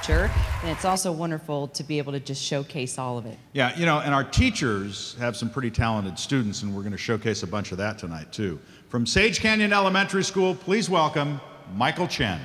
capture, and it's also wonderful to be able to just showcase all of it. Yeah, you know, and our teachers have some pretty talented students, and we're going to showcase a bunch of that tonight, too. From Sage Canyon Elementary School, please welcome Michael Chen.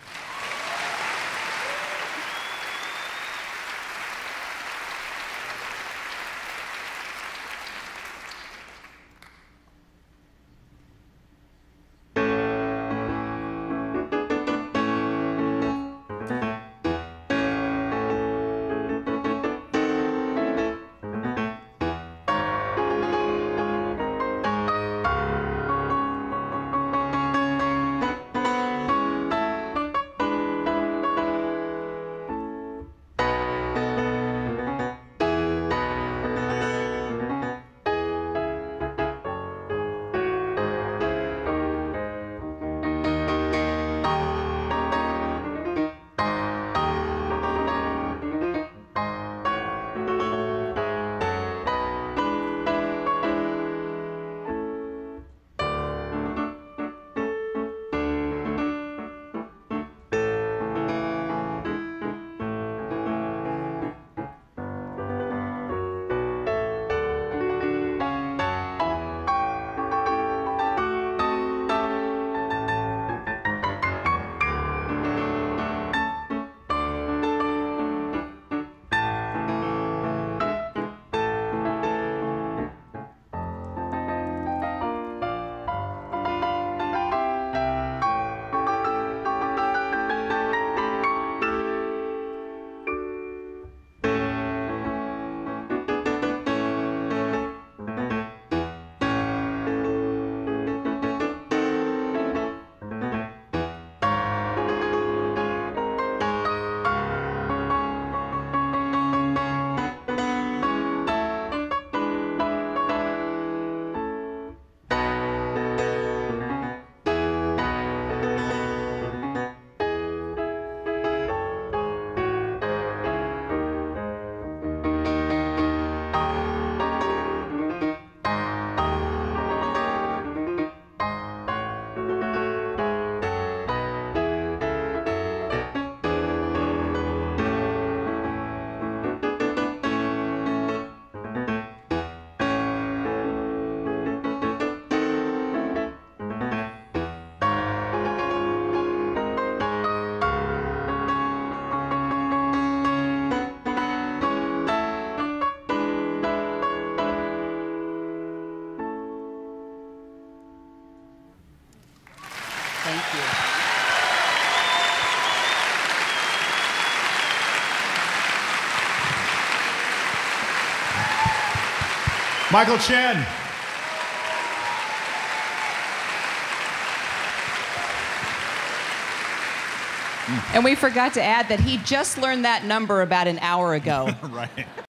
Thank you. Michael Chen. And we forgot to add that he just learned that number about an hour ago. Right.